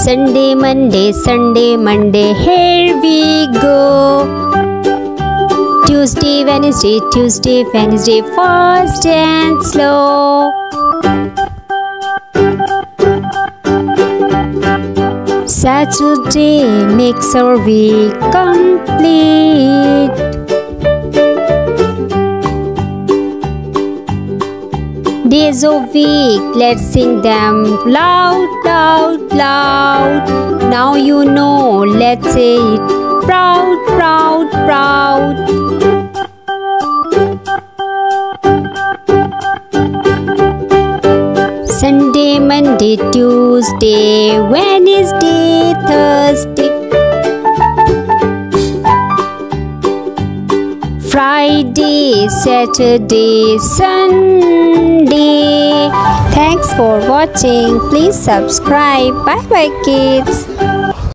Sunday, Monday, here we go. Tuesday, Wednesday, fast and slow. Saturday makes our week complete. Days of week, let's sing them loud, loud, loud. Now you know, let's say it proud, proud, proud. Sunday, Monday, Tuesday, Wednesday, Thursday, Friday, Saturday, Sunday. Thanks for watching. Please subscribe. Bye bye kids.